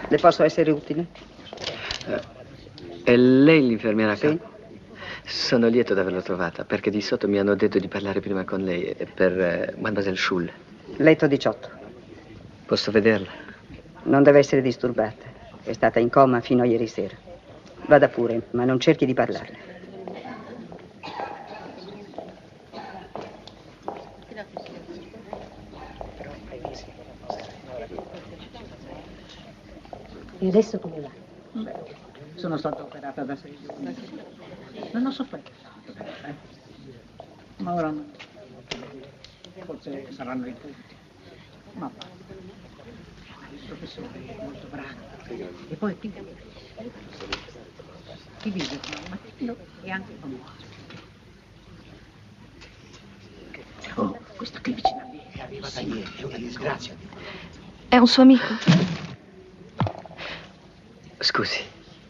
Le posso essere utile? È lei l'infermiera? Sì. Sono lieto di averla trovata, perché di sotto mi hanno detto di parlare prima con lei per Mademoiselle Schull. Letto 18. Posso vederla? Non deve essere disturbata. È stata in coma fino a ieri sera. Vada pure, ma non cerchi di parlarle. E adesso come va? Beh, sono stata operata da 6 giorni. Non ho sofferto tanto, ma ora no. Forse saranno i punti. Ma va. Il professore è molto bravo. E poi ti vive al mattino e anche con noi. Oh, questa qui vicino a me è arrivata ieri, è una disgrazia. È un suo amico? Scusi.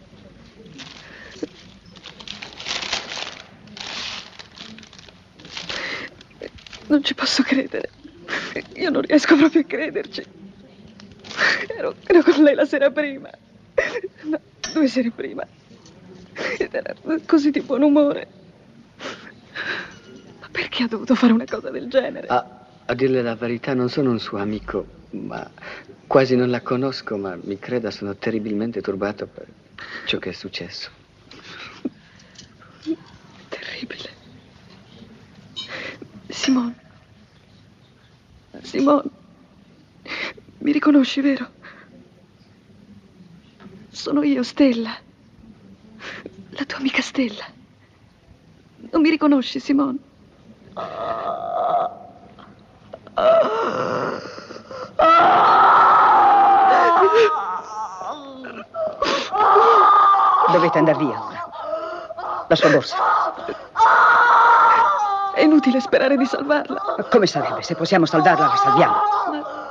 Non ci posso credere. Io non riesco proprio a crederci. Ero con lei la sera prima. No, 2 sere prima. Ed era così di buon umore. Ma perché ha dovuto fare una cosa del genere? A dirle la verità, non sono un suo amico, ma quasi non la conosco, ma mi creda, sono terribilmente turbato per ciò che è successo. Terribile. Simone. Simone. Mi riconosci, vero? Sono io, Stella. La tua amica Stella. Non mi riconosci, Simone? Dovete andare via ora. La sua borsa. È inutile sperare di salvarla. Come sarebbe? Se possiamo salvarla, la salviamo. Ma